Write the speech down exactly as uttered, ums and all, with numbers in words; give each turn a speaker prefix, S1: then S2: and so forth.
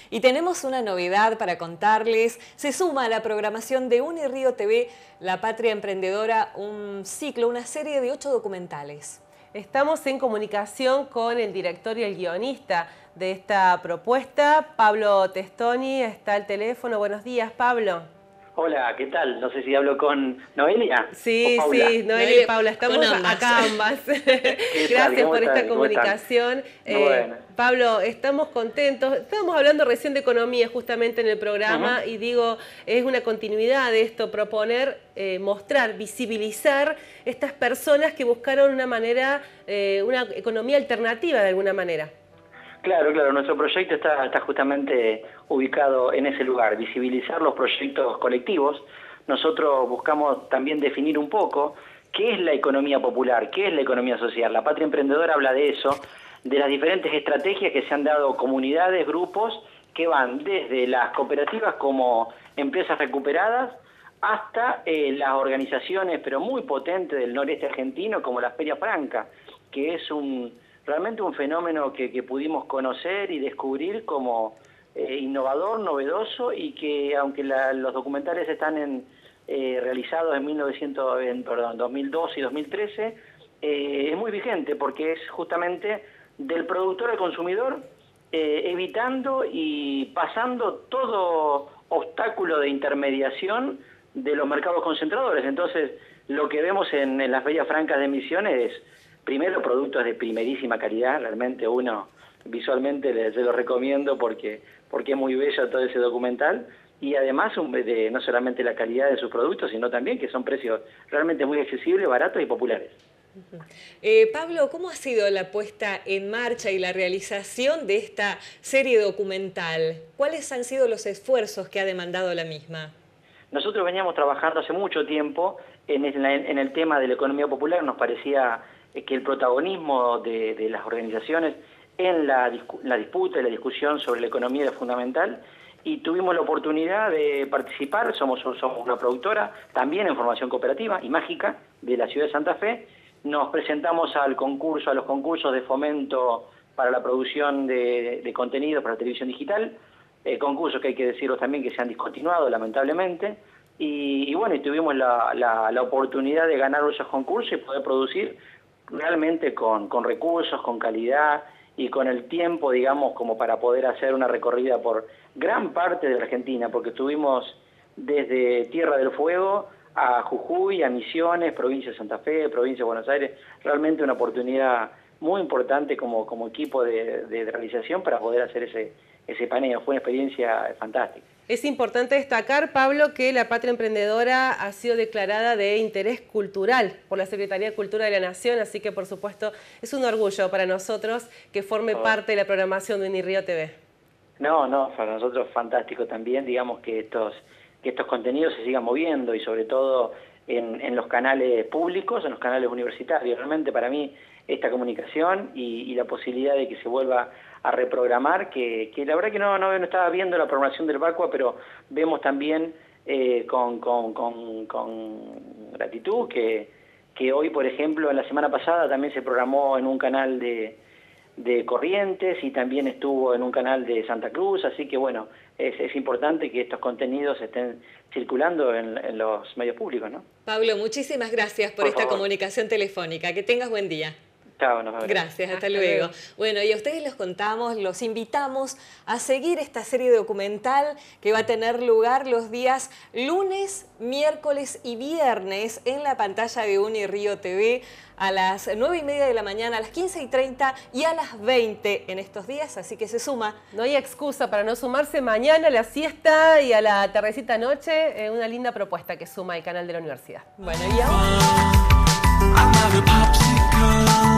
S1: Y tenemos una novedad para contarles. Se suma a la programación de Unirío T V, La Patria Emprendedora, un ciclo, una serie de ocho documentales.
S2: Estamos en comunicación con el director y el guionista de esta propuesta, Pablo Testoni. Está al teléfono. Buenos días, Pablo.
S3: Hola, ¿qué tal? No sé si hablo con Noelia.
S2: Sí, sí, Noelia y Paula, estamos acá ambas. Gracias por esta comunicación. Eh, bueno. Pablo, estamos contentos. Estábamos hablando recién de economía justamente en el programa uh-huh. y digo, es una continuidad de esto, proponer, eh, mostrar, visibilizar estas personas que buscaron una manera, eh, una economía alternativa de alguna manera.
S3: Claro, claro, nuestro proyecto está, está justamente ubicado en ese lugar, visibilizar los proyectos colectivos. Nosotros buscamos también definir un poco qué es la economía popular, qué es la economía social. La Patria Emprendedora habla de eso, de las diferentes estrategias que se han dado comunidades, grupos, que van desde las cooperativas como empresas recuperadas hasta eh, las organizaciones, pero muy potentes del noreste argentino, como la Feria Franca, que es un... realmente un fenómeno que, que pudimos conocer y descubrir como eh, innovador, novedoso, y que aunque la, los documentales están en, eh, realizados en, mil novecientos, en perdón, dos mil doce y dos mil trece, eh, es muy vigente porque es justamente del productor al consumidor, eh, evitando y pasando todo obstáculo de intermediación de los mercados concentradores. Entonces, lo que vemos en, en las Ferias Francas de Misiones es, primero, productos de primerísima calidad. Realmente uno visualmente les, se lo recomiendo porque, porque es muy bello todo ese documental. Y además un, de, no solamente la calidad de sus productos, sino también que son precios realmente muy accesibles, baratos y populares.
S1: Uh-huh. eh, Pablo, ¿cómo ha sido la puesta en marcha y la realización de esta serie documental? ¿Cuáles han sido los esfuerzos que ha demandado la misma?
S3: Nosotros veníamos trabajando hace mucho tiempo en el, en el tema de la economía popular. Nos parecía que el protagonismo de, de las organizaciones en la, la disputa y la discusión sobre la economía era fundamental, y tuvimos la oportunidad de participar. Somos, somos una productora también en formación cooperativa y mágica de la ciudad de Santa Fe. Nos presentamos al concurso, a los concursos de fomento para la producción de, de contenidos para la televisión digital, eh, concursos que hay que decirlo también que se han discontinuado lamentablemente, y, y bueno, y tuvimos la, la, la oportunidad de ganar esos concursos y poder producir realmente con, con recursos, con calidad y con el tiempo, digamos, como para poder hacer una recorrida por gran parte de la Argentina, porque estuvimos desde Tierra del Fuego a Jujuy, a Misiones, provincia de Santa Fe, provincia de Buenos Aires. Realmente una oportunidad muy importante como, como equipo de, de realización para poder hacer ese, ese paneo. Fue una experiencia fantástica.
S2: Es importante destacar, Pablo, que la Patria Emprendedora ha sido declarada de interés cultural por la Secretaría de Cultura de la Nación, así que, por supuesto, es un orgullo para nosotros que forme oh. parte de la programación de Unirío T V.
S3: No, no, para nosotros fantástico también, digamos, que estos, que estos contenidos se sigan moviendo y sobre todo en, en los canales públicos, en los canales universitarios. Realmente para mí esta comunicación y, y la posibilidad de que se vuelva a reprogramar, que, que la verdad que no, no, no estaba viendo la programación del Vacua, pero vemos también eh, con, con, con, con gratitud que, que hoy, por ejemplo, en la semana pasada también se programó en un canal de, de Corrientes y también estuvo en un canal de Santa Cruz, así que bueno, es, es importante que estos contenidos estén circulando en, en los medios públicos, ¿no?
S1: Pablo, muchísimas gracias por, por esta favor. comunicación telefónica. Que tengas buen día.
S3: Chao, nos vemos.
S1: Gracias, hasta, hasta luego. luego. Bueno, y a ustedes los contamos, los invitamos a seguir esta serie documental que va a tener lugar los días lunes, miércoles y viernes en la pantalla de Unirío T V a las nueve y media de la mañana, a las quince y treinta y a las veinte en estos días, así que se suma.
S2: No hay excusa para no sumarse mañana a la siesta y a la tardecita noche, eh, una linda propuesta que suma el canal de la universidad.
S1: Bueno, y ahora...